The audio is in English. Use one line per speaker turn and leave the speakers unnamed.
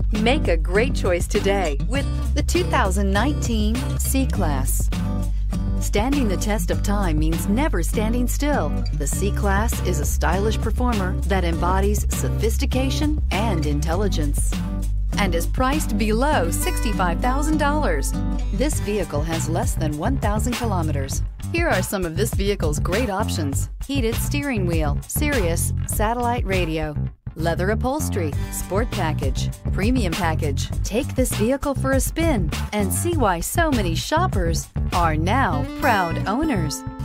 Make a great choice today with the 2019 C-Class. Standing the test of time means never standing still. The C-Class is a stylish performer that embodies sophistication and intelligence and is priced below $65,000. This vehicle has less than 1,000 kilometers. Here are some of this vehicle's great options: heated steering wheel, Sirius satellite radio, leather upholstery, sport package, premium package. Take this vehicle for a spin and see why so many shoppers are now proud owners.